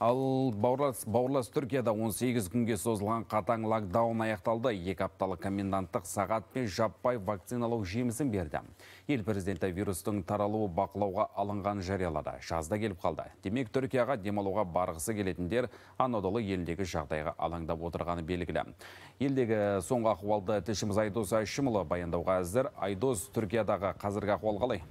Ал бауырлас Түркияда 18 күнге созылған қатаң локдаун аяқталды. 2 апталық коменданттық сағат пен жаппай вакциналау жемісін берді. Ел президенті вирустың таралуы бақылауға алынған жариялады. Жазда келіп қалды. Демек, Түркияға демалуға барғысы келетіндер Анадолы еліндегі жағдайға алаңдап отырғаны белгілі. Елдегі соңғы ахуалды тілшіміз Айдос Әшімұлы баяндауға әзір. Айдос, Түркиядағы қазіргі ахуал қалай?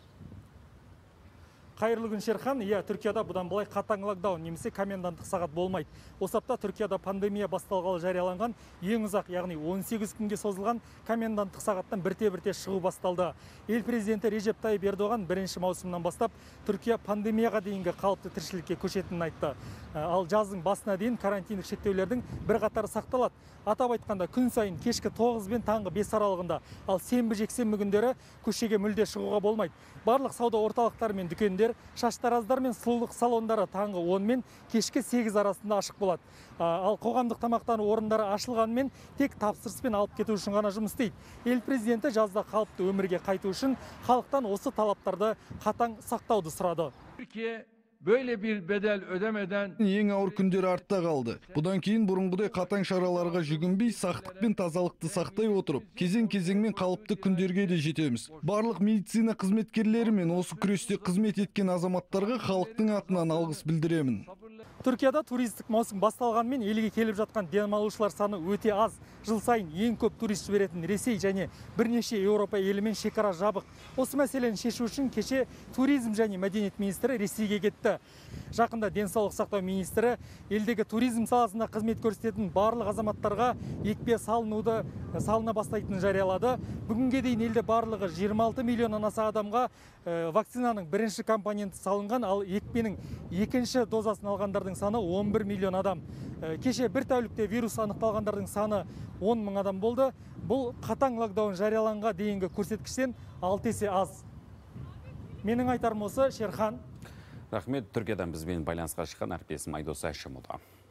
Қайырлы күн, Шерхан. Түркияда бұдан былай қатаң локдаун немесе коменданттық сағат болмайды. Осы апта Түркияда пандемия басталғалы жарияланған ең ұзақ, яғни 18 күнге созылған коменданттық сағаттан бірте-бірте шығу басталды. Ел президенті Режеп Тайып Ердоған 1 маусымнан бастап Түркия пандемияға дейінгі қалыпты тіршілікке көшетінін айтты. Ал жаздың басына дейін карантиндік шектеулердің бірқатары сақталады. Атап айтқанда, күн сайын кешкі 9 бен таңғы 5 аралығында, ал сенбі жексенбі күндері көшеге мүлде шығуға болмайды. Барлық сауда орталықтары мен дүкендер, шаштараздар мен сұлулық салондары таңғы 10 мен кешкі 8 арасында ашық болады. Ал қоғамдық тамақтану орындары ашылғанымен тек тапсырыспен алып кету үшін ғана жұмыс істейді. Ел президенті жазда қалыпты өмірге қайту үшін халықтан осы талаптарды қатаң сақтауды сұрады. Böyle bir bedel ödemeden ең ауыр күндер артта қалды. Бұдан кейін бұрынғыдай қатаң шараларға жүгінбей, сақтық пен тазалықты сақтай отырып, кезең-кезеңмен қалыпты күндерге де жетеміз. Барлық медицина қызметкерлері мен осы күресте қызмет еткен азаматтарға халықтың атынан алғыс білдіремін. Түркияда туристік маусым басталғанмен елге келіп жатқан демалушылар саны өте аз. Жыл сайын ең көп турист жіберетін Ресей және бірнеше Еуропа елімен шекара жабық. Осы мәселені шешу үшін кеше туризм және мәдениет министрі Ресейге кетті. Жақында денсаулық сақтау министрі елдегі туризм саласында қызмет көрсететін барлық азаматтарға екпе салына бастайтынын жариялады. Бүгінге дейін елде барлығы 26 миллионнан аса адамға вакцинаның бірінші компоненті салынған, ал екпенің екінші дозасын алғандардың саны 11 миллион адам. Кеше бір тәулікте вирус анықталғандардың саны 10 мың адам болды. Бұл қатаң локдаун жарияланға дейінгі көрсеткіштен 6 есе аз. Менің айтарым осы, Шерхан. Рахмет, Түркиядан бізбен байланысқа шыққан әріптесім Айдос Әшімұлы.